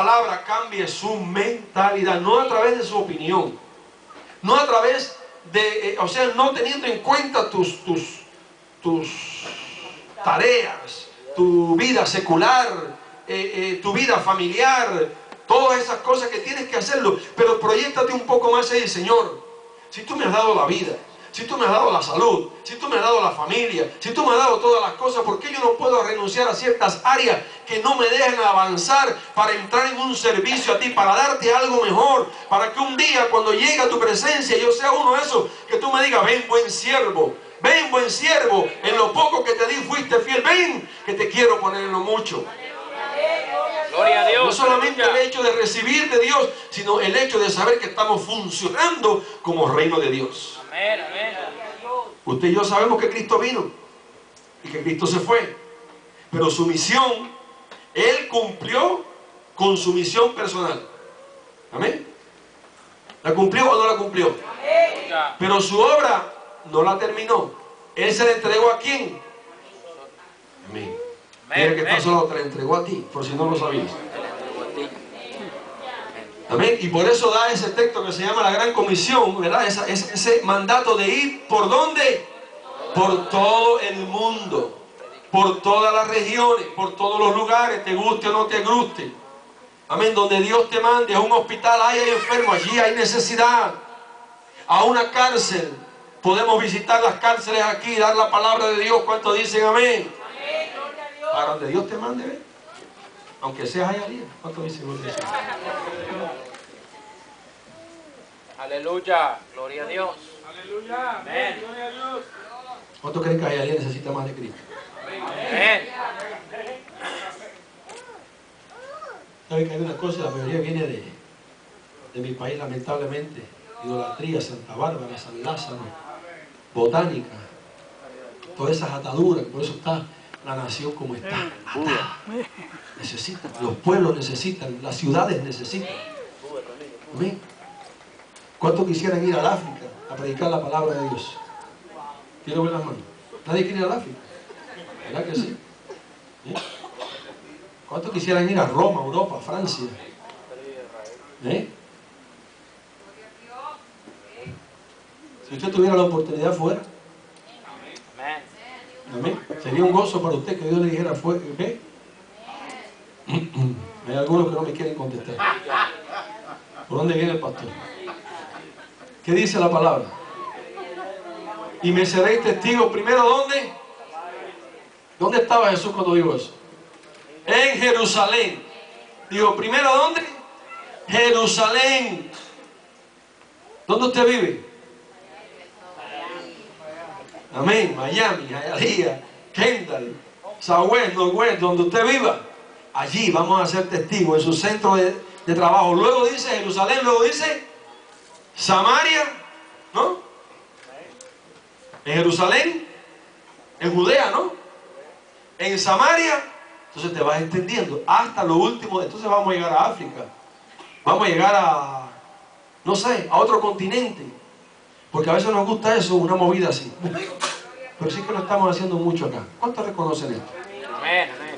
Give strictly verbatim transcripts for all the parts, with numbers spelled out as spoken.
palabra cambie su mentalidad, no a través de su opinión, no a través de, eh, o sea, no teniendo en cuenta tus, tus, tus tareas, tu vida secular, eh, eh, tu vida familiar, todas esas cosas que tienes que hacerlo, pero proyéctate un poco más y dice, Señor, si tú me has dado la vida, si tú me has dado la salud, si tú me has dado la familia, si tú me has dado todas las cosas, ¿por qué yo no puedo renunciar a ciertas áreas que no me dejan avanzar para entrar en un servicio a ti, para darte algo mejor, para que un día cuando llegue a tu presencia yo sea uno de esos que tú me digas, ven buen siervo, ven buen siervo, en lo poco que te di fuiste fiel, ven que te quiero poner en lo mucho. Gloria a Dios. No solamente el hecho de recibir de Dios, sino el hecho de saber que estamos funcionando como reino de Dios. Amén, amén. Usted y yo sabemos que Cristo vino y que Cristo se fue, pero su misión, Él cumplió con su misión personal. Amén. ¿La cumplió o no la cumplió? Amén. Pero su obra no la terminó. Él se la entregó ¿a quién? Amén. Mira que está solo, te la entregó a ti, por si no lo sabías. Amén. Y por eso da ese texto que se llama la Gran Comisión, ¿verdad? Esa, ese, ese mandato de ir, ¿por dónde? Por todo el mundo, por todas las regiones, por todos los lugares, te guste o no te guste. Amén. Donde Dios te mande, a un hospital, ahí hay enfermos, allí hay necesidad. A una cárcel, podemos visitar las cárceles aquí, dar la palabra de Dios. ¿Cuántos dicen amén? Para donde Dios te mande, ¿ve? Aunque seas allá arriba. ¿Cuántos dicen amén? Aleluya, gloria a Dios. Aleluya, amén. Gloria a Dios. ¿Cuántos creen que allá arriba necesita más de Cristo? Amén. ¿Sabe que hay una cosa? La mayoría viene de, de mi país, lamentablemente. Idolatría, Santa Bárbara, San Lázaro, botánica, todas esas ataduras, por eso está la nación como está, atada. Necesitan, los pueblos necesitan, las ciudades necesitan. Amén. ¿Cuántos quisieran ir al África a predicar la palabra de Dios? Quiero ver las manos. Nadie quiere ir al África, ¿verdad que sí? ¿Eh? ¿Cuántos quisieran ir a Roma, Europa, Francia? ¿Eh? Si usted tuviera la oportunidad fuera. Amén. Sería un gozo para usted que Dios le dijera, fue, ¿ve? Hay algunos que no me quieren contestar. ¿Por dónde viene el pastor? ¿Qué dice la palabra? Y me seréis testigos primero, ¿dónde? ¿Dónde estaba Jesús cuando dijo eso? En Jerusalén. Dijo, primero, ¿dónde? Jerusalén. ¿Dónde usted vive? Amén, Miami, Hialeah, Kendall, Southwest, Northwest, donde usted viva, allí vamos a ser testigos en su centro de, de trabajo. Luego dice Jerusalén, luego dice Samaria, ¿no? En Jerusalén, en Judea, ¿no? En Samaria, entonces te vas extendiendo hasta lo último. Entonces vamos a llegar a África, vamos a llegar a, no sé, a otro continente. Porque a veces nos gusta eso, una movida así. Pero sí que lo estamos haciendo mucho acá. ¿Cuántos reconocen esto? Amén, amén.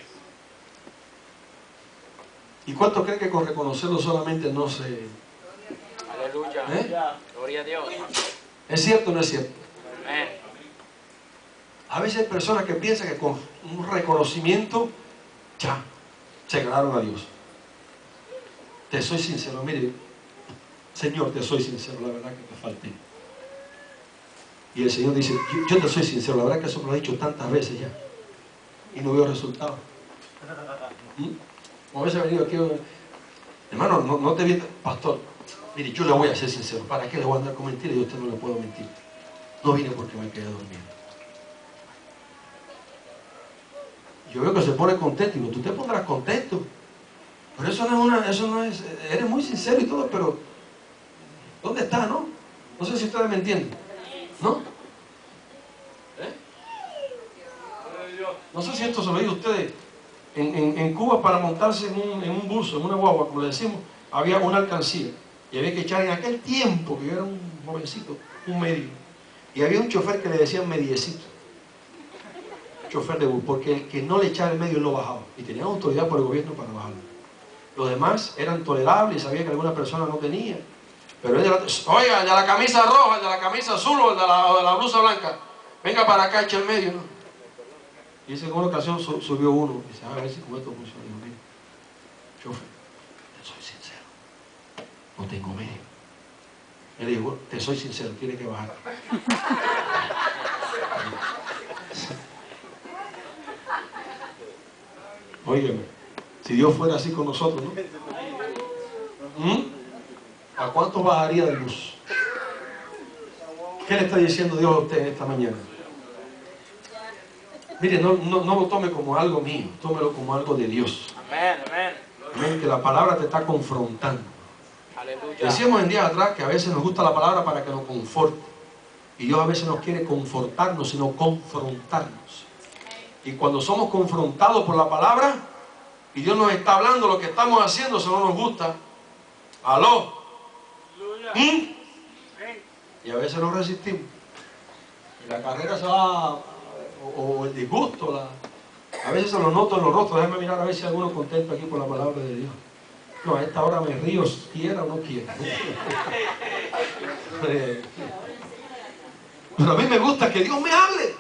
¿Y cuántos creen que con reconocerlo solamente no se... Aleluya. ¿Eh? Gloria a Dios. ¿Es cierto o no es cierto? Amén. A veces hay personas que piensan que con un reconocimiento ya se ganaron a Dios. Te soy sincero, mire, Señor, te soy sincero, la verdad que te falté. Y el Señor dice, yo, yo te soy sincero, la verdad que eso me lo he dicho tantas veces ya. Y no veo resultados. ¿Mm? Como a veces he venido aquí, hermano, no, no te vi, pastor, mire, yo le voy a ser sincero, ¿para qué le voy a andar con mentiras? Y a usted no le puedo mentir. No vine porque me quedé dormido. Yo veo que se pone contento, y digo, tú te pondrás contento. Pero eso no es una, eso no es, eres muy sincero y todo, pero ¿dónde está, no? No sé si ustedes me entienden, ¿no? ¿Eh? No sé si esto se lo digo a ustedes. En, en, en Cuba, para montarse en un, en un bus, en una guagua, como le decimos, había una alcancía. Y había que echar en aquel tiempo, que yo era un jovencito, un medio. Y había un chofer que le decían mediecito. Chofer de bus, porque el que no le echaba el medio lo bajaba. Y tenía autoridad por el gobierno para bajarlo. Los demás eran tolerables y sabía que alguna persona no tenía. Pero él era, oiga, el de la camisa roja, el de la camisa azul o el de la, o de la blusa blanca, venga para acá, echa en medio, ¿no? Y dice que en una ocasión su, subió uno y dice, a ver si con esto funciona. Digo, mire, chofer, te soy sincero, no tengo medio. Él dijo, te soy sincero, tiene que bajar. Óigame, si Dios fuera así con nosotros, ¿no? ¿Mm? ¿A cuánto bajaría de luz? ¿Qué le está diciendo Dios a usted esta mañana? Mire, no, no, no lo tome como algo mío, tómelo como algo de Dios. Amén, amén. Amén, que la palabra te está confrontando. Aleluya. Decíamos en días atrás que a veces nos gusta la palabra para que nos conforte. Y Dios a veces nos quiere confortarnos, sino confrontarnos. Y cuando somos confrontados por la palabra, y Dios nos está hablando lo que estamos haciendo, eso no nos gusta. Aló. ¿Mm? Y a veces nos resistimos. Y la carrera se va, o, o el disgusto, la, a veces se lo noto en los rostros. Déjame mirar a ver si alguno contento aquí por la palabra de Dios. No, a esta hora me río, quiera o no quiera. Pero a mí me gusta que Dios me hable.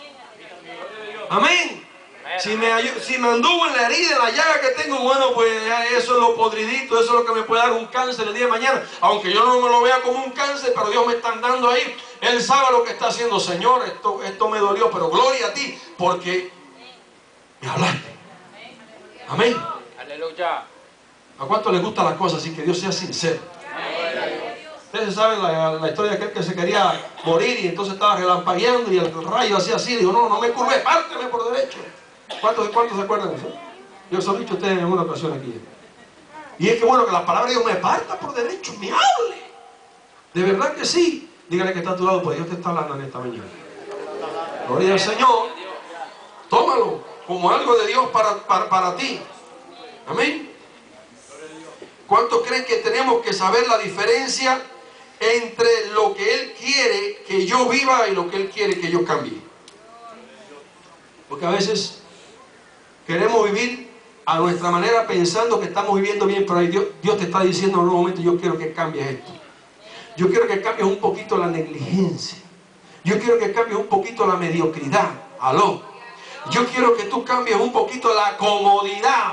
Amén. Si me, si me anduvo en la herida, en la llaga que tengo, bueno, pues eso es lo podridito, eso es lo que me puede dar un cáncer el día de mañana. Aunque yo no me lo vea como un cáncer, pero Dios me está dando ahí. Él sabe lo que está haciendo. Señor, esto, esto me dolió, pero gloria a ti, porque me hablaste. Amén. Aleluya. ¿A cuánto les gustan las cosas? Así que Dios sea sincero. Ustedes saben la, la historia de aquel que se quería morir y entonces estaba relampagueando y el rayo hacía así. Digo, no, no me curvé, párteme por derecho. ¿Cuántos, ¿Cuántos se acuerdan de eso? Yo se lo he dicho a ustedes en alguna ocasión aquí. Y es que bueno, que la palabra de Dios me parta por derecho, me hable. De verdad que sí. Dígale que está a tu lado, pues Dios te está hablando en esta mañana. Gloria al Señor. Tómalo como algo de Dios para, para, para ti. Amén. ¿Cuántos creen que tenemos que saber la diferencia entre lo que Él quiere que yo viva y lo que Él quiere que yo cambie? Porque a veces queremos vivir a nuestra manera pensando que estamos viviendo bien, pero ahí Dios, Dios te está diciendo en un momento, yo quiero que cambies esto. Yo quiero que cambies un poquito la negligencia. Yo quiero que cambies un poquito la mediocridad. Aló. Yo quiero que tú cambies un poquito la comodidad.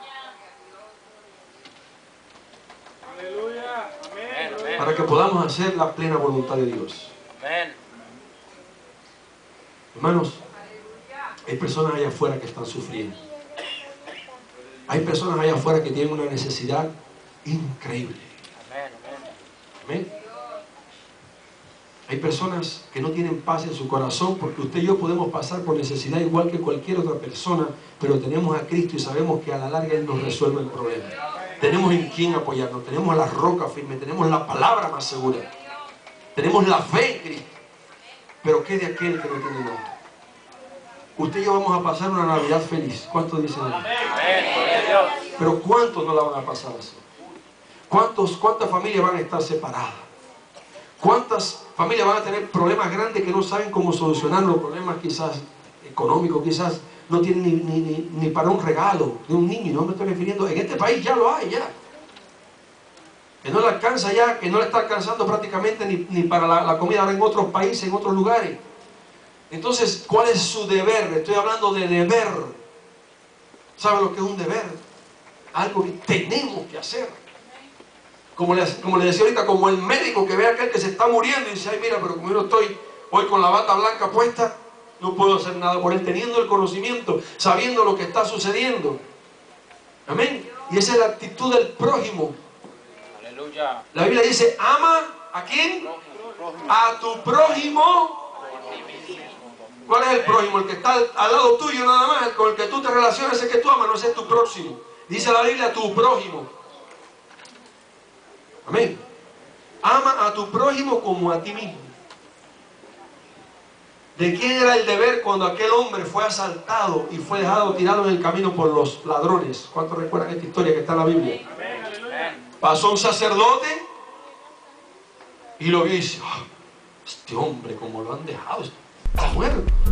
Aleluya. Amén. Para que podamos hacer la plena voluntad de Dios. Amén. Hermanos, hay personas allá afuera que están sufriendo. Hay personas allá afuera que tienen una necesidad increíble. Amén. Amén. Hay personas que no tienen paz en su corazón porque usted y yo podemos pasar por necesidad igual que cualquier otra persona, pero tenemos a Cristo y sabemos que a la larga Él nos resuelve el problema. Tenemos en quién apoyarnos, tenemos la roca firme, tenemos la palabra más segura, tenemos la fe en Cristo. Pero ¿qué de aquel que no tiene nada? Usted y yo vamos a pasar una Navidad feliz. ¿Cuántos dicen amén? Pero ¿cuántos no la van a pasar así? ¿Cuántos, ¿Cuántas familias van a estar separadas? ¿Cuántas familias van a tener problemas grandes que no saben cómo solucionar los problemas quizás económicos? Quizás no tienen ni, ni, ni, ni para un regalo de un niño. No me estoy refiriendo, en este país ya lo hay, ya. Que no le alcanza ya, que no le está alcanzando prácticamente ni, ni para la, la comida ahora en otros países, en otros lugares. Entonces, ¿cuál es su deber? Estoy hablando de deber. ¿Sabe lo que es un deber? Algo que tenemos que hacer. Como le, como le decía ahorita, como el médico que ve a aquel que se está muriendo y dice, ay mira, pero como yo no estoy hoy con la bata blanca puesta, no puedo hacer nada por él, teniendo el conocimiento, sabiendo lo que está sucediendo. Amén. Y esa es la actitud del prójimo. Aleluya. La Biblia dice, ama ¿a quién? A tu prójimo. ¿Cuál es el prójimo? El que está al, al lado tuyo nada más, el con el que tú te relacionas, ese que tú amas, no ese es tu próximo. Dice la Biblia, tu prójimo. Amén. Ama a tu prójimo como a ti mismo. ¿De quién era el deber cuando aquel hombre fue asaltado y fue dejado tirado en el camino por los ladrones? ¿Cuántos recuerdan esta historia que está en la Biblia? Pasó un sacerdote y lo vio y dice, oh, este hombre como lo han dejado, está muerto.